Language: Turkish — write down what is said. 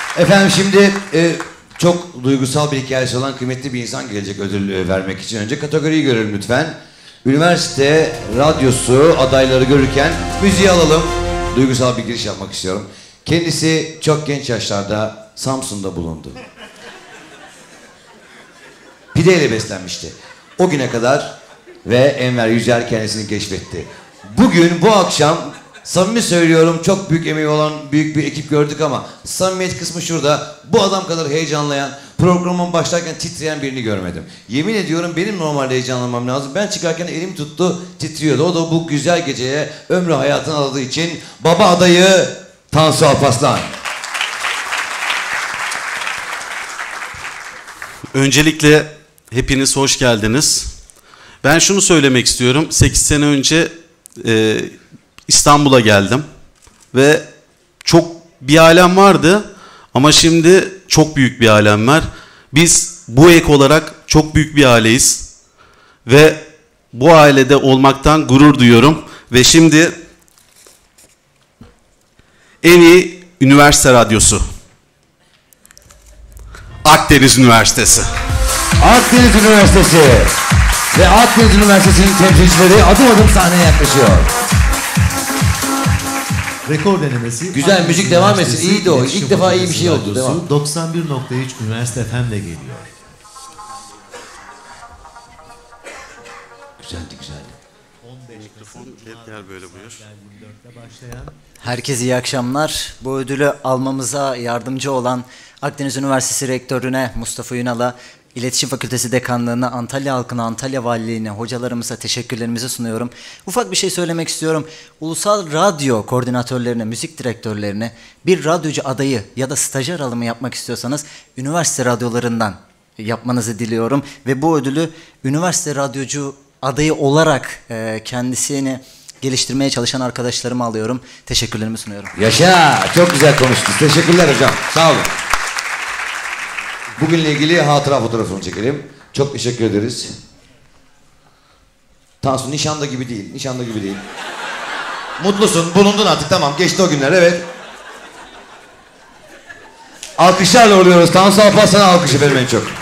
Efendim şimdi çok duygusal bir hikayesi olan kıymetli bir insan gelecek ödül vermek için. Önce kategoriyi görelim lütfen. Üniversite radyosu adayları görürken müziği alalım. Duygusal bir giriş yapmak istiyorum. Kendisi çok genç yaşlarda Samsun'da bulundu. Pideyle beslenmişti. O güne kadar ve Enver Yücel kendisini keşfetti. Bugün, bu akşam samimi söylüyorum çok büyük emeği olan büyük bir ekip gördük ama samimiyet kısmı şurada. Bu adam kadar heyecanlayan, programın başlarken titreyen birini görmedim. Yemin ediyorum benim normalde heyecanlanmam lazım. Ben çıkarken elim tuttu, titriyordu. O da bu güzel geceye ömrü hayatını adadığı için baba adayı Tansu Alparslan. Öncelikle hepiniz hoş geldiniz. Ben şunu söylemek istiyorum. 8 sene önce İstanbul'a geldim ve çok bir alem vardı ama şimdi çok büyük bir alem var. Biz bu ek olarak çok büyük bir aileyiz ve bu ailede olmaktan gurur duyuyorum ve şimdi en iyi üniversite radyosu Akdeniz Üniversitesi. Akdeniz Üniversitesi ve Akdeniz Üniversitesi'nin temsilcileri adım adım sahneye yaklaşıyor. Rekor denemesi. Güzel Akdeniz müzik devam etsin. Üniversitesi İyiydi o. İletişim İlk defa iyi bir Fakültesi şey oldu. Radyosu Devam. 91.3 Üniversite FM'le geliyor. Güzeldi güzeldi. Gel böyle buyur. Herkese iyi akşamlar. Bu ödülü almamıza yardımcı olan Akdeniz Üniversitesi Rektörüne Mustafa Ünal'a, İletişim Fakültesi Dekanlığı'na, Antalya halkına, Antalya Valiliğine, hocalarımıza teşekkürlerimizi sunuyorum. Ufak bir şey söylemek istiyorum. Ulusal radyo koordinatörlerine, müzik direktörlerine bir radyocu adayı ya da stajyer alımı yapmak istiyorsanız üniversite radyolarından yapmanızı diliyorum. Ve bu ödülü üniversite radyocu adayı olarak kendisini geliştirmeye çalışan arkadaşlarıma alıyorum. Teşekkürlerimi sunuyorum. Yaşa! Çok güzel konuştunuz. Teşekkürler hocam. Sağ olun. Bugünle ilgili hatıra fotoğrafını çekelim. Çok teşekkür ederiz. Tansu nişanda gibi değil. Nişanda gibi değil. Mutlusun. Bulundun artık. Tamam. Geçti o günler. Evet. Alkışlarla uğurluyoruz. Tansu Alparslan'a alkış efendim en çok.